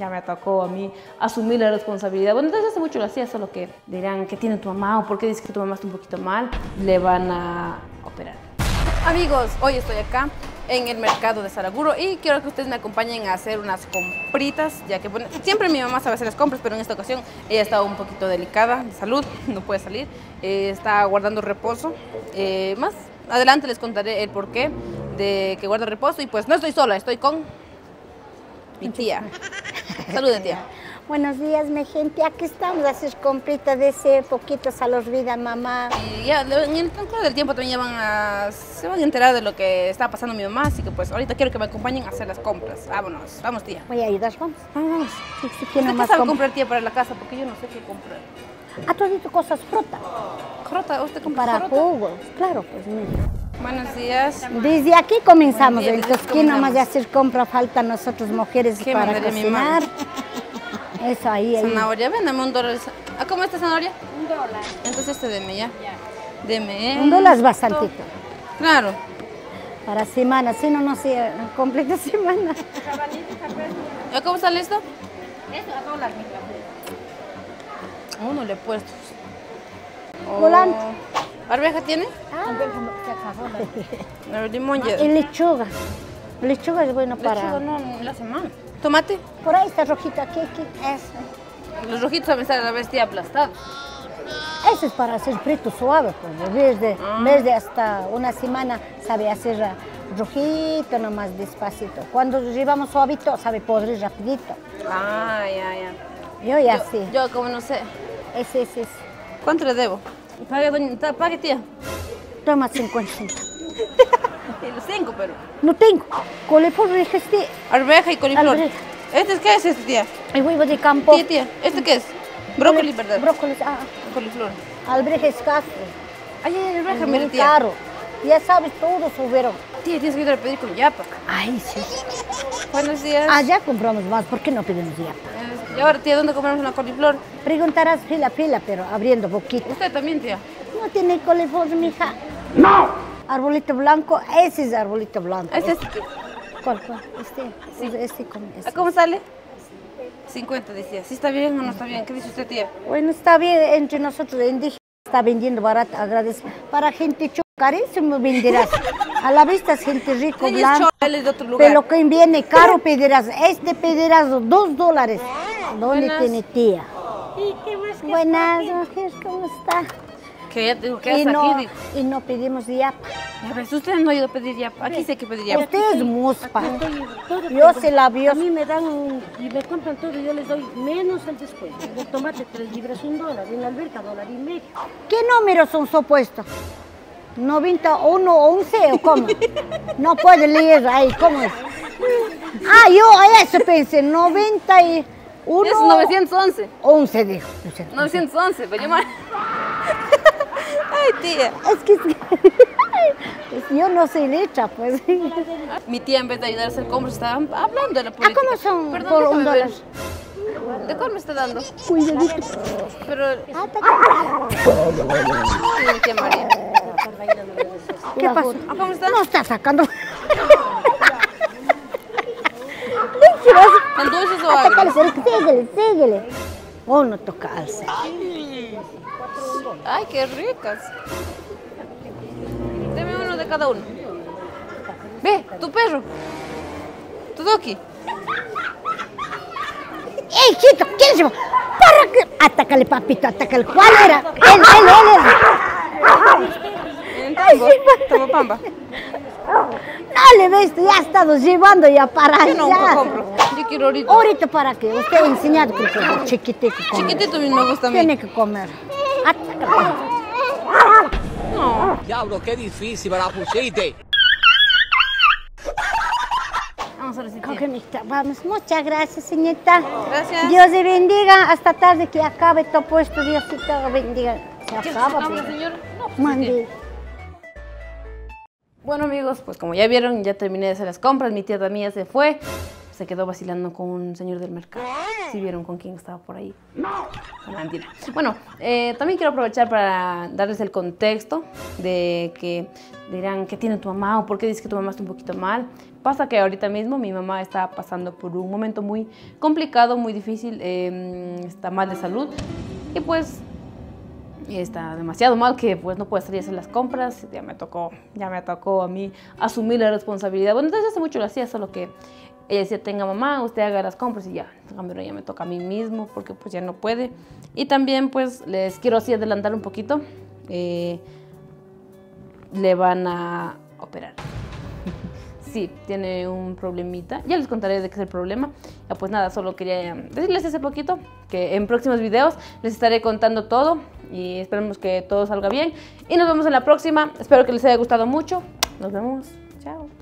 ya me tocó a mí asumir la responsabilidad. Bueno, desde hace mucho lo hacía, solo que dirán que tiene tu mamá o por qué dices que tu mamá está un poquito mal, le van a operar. Amigos, hoy estoy acá en el mercado de Saraguro y quiero que ustedes me acompañen a hacer unas compritas, ya que bueno, siempre mi mamá sabe hacer las compras, pero en esta ocasión ella está un poquito delicada de salud, no puede salir, está guardando reposo. Más adelante les contaré el porqué de que guarda reposo y pues no estoy sola, estoy con mi tía. Salude, tía. Buenos días, mi gente. Aquí estamos a hacer compritas de ese poquito se los olvida mamá. Y ya en el transcurso del tiempo también se van a enterar de lo que está pasando mi mamá, así que pues ahorita quiero que me acompañen a hacer las compras. Vámonos, vamos, tía. Voy a ayudar, vamos. Vamos. Sí, ¿Qué sabe comprar, tía, para la casa? Porque yo no sé qué comprar. ¿A tú has dicho cosas fruta? ¿Frota? ¿Usted compra Para frota? jugos, claro, pues mira. Buenos días. Desde aquí comenzamos, Buen día, entonces desde aquí nomás de comenzamos. hacer compra falta nosotros mujeres ¿Qué para mandaría mi cocinar. mamá? Eso ahí. Zanahoria, véndame $1. ¿Ah, cómo está zanahoria? $1. Entonces deme ya. Deme $1 es bastantito. Claro. Para semana, si no, no sé, completa semana. ¿A cómo sale esto? Esto a $1. Uno le he puesto. Volante. ¿Arveja tiene? A ver, limón ya. Y lechuga. Lechuga es bueno para... Lechuga no, la semana. ¿Tomate? Por ahí está rojita, aquí. Eso. Los rojitos saben estar a la bestia aplastados. Eso es para hacer frito suave, pues. En vez de hasta una semana sabe hacer rojito, nomás despacito. Cuando llevamos suavito, sabe podrir rapidito. Ah, ya. Yo ya sí. Yo como no sé. Ese. ¿Cuánto le debo? Pague, tía. Toma 50 centavos. Y los 5, pero. No tengo. Coliflor dijiste. Arveja y coliflor. Arveja. ¿Qué es este, tía? El huevo de campo. Tía, ¿este qué es? Brócoli, ¿verdad? Brócoli, Coliflor. Albreja escaso. Ay, arveja, Muy mire, tía. caro. Ya sabes, todo subieron. Tía, tienes que ir a pedir con yapa. Ay, sí. Buenos días. Allá compramos más. ¿Por qué no pedimos ya? Y ahora, tía, ¿dónde compramos una coliflor? Preguntarás fila, pero abriendo poquito. Usted también, tía. No tiene coliflor, mija. ¡No! Arbolito blanco, ese es arbolito blanco. ¿Este es? ¿Cuál? Este con ¿A este. cómo sale? 50, decía. ¿Sí está bien o no está bien? ¿Qué dice usted, tía? Bueno, está bien, entre nosotros indígenas está vendiendo barato, agradece. Para gente carísimo venderás. A la vista es gente rico, Ella es blanco. chola, él es de otro lugar. Pero que viene caro pedirás. Este pedirás $2. ¿Dónde Buenas. tiene tía? ¿Y qué más? Buenas, mujer, ¿cómo está? Que ya tengo que hacer aquí. Y no pedimos yapa. Ya ves, usted no ha ido a pedir yapa. Aquí sí hay que pedir yapa. Usted es muspa. Todo Yo tengo. se la vio. A mí me dan y me compran todo y yo les doy menos el descuento. De tomate 3 libras $1, en la alberca $1.50. ¿Qué números son supuestos? ¿91 o 11 o cómo? No puede leer ahí, ¿cómo es? Yo a eso pensé, 91. Es 911. 11 dijo. 911, pero yo mal. Ay, tía. Es que yo no soy letra, pues. Mi tía, en vez de ayudar a hacer compras, estaba hablando de la política. ¿Cómo son Perdón, por déjame ver. $1? ¿De cuál me está dando? Cuidadito. Pero. Sí, tía María. ¿Qué pasó? ¿Cómo está? No está sacando. ¿Son dulces o agrios? Síguele. Oh, no toca alza. Ay, qué ricas. Deme uno de cada uno. Ve, tu perro. Tu Doki. ¡Ey, Chito! ¿Quién se llama? ¡Para que! Atácale, papito, atácale. ¿Cuál era? Él. En Tambo. Tamopamba. No le ves, ya ha estado llevando ya para Yo no allá. compro. Yo quiero ahorita. Ahorita para qué, usted ha enseñado que chiquitito comer. Chiquitito me gusta a mí. Tiene que comer. Atácale. No. Diablo, qué difícil, me la pusiste. Vamos a recibir. Ok, mijita, vamos. Muchas gracias, señorita. Gracias. Dios le bendiga. Hasta tarde que acabe todo puesto. Diosito le bendiga. Se ¿Qué acaba, se pero... señor? No, pues, Mande. Bueno, amigos, pues como ya vieron, ya terminé de hacer las compras. Mi tía también ya se fue. Se quedó vacilando con un señor del mercado. ¿Sí vieron con quién estaba por ahí? No, mentira. Bueno, también quiero aprovechar para darles el contexto de que dirán que tiene tu mamá o por qué dices que tu mamá está un poquito mal. Pasa que ahorita mismo mi mamá está pasando por un momento muy complicado, muy difícil, está mal de salud y pues está demasiado mal que pues no puede salir a hacer las compras. Ya me tocó a mí asumir la responsabilidad. Bueno, desde hace mucho lo hacía, solo que ella decía, tenga mamá, usted haga las compras y ya. En cambio, ya me toca a mí mismo porque pues ya no puede. Y también pues les quiero así adelantar un poquito. Le van a operar. Sí, tiene un problemita. Ya les contaré de qué es el problema. Ya pues nada, solo quería decirles hace poquito que en próximos videos les estaré contando todo y esperemos que todo salga bien. Y nos vemos en la próxima. Espero que les haya gustado mucho. Nos vemos. Chao.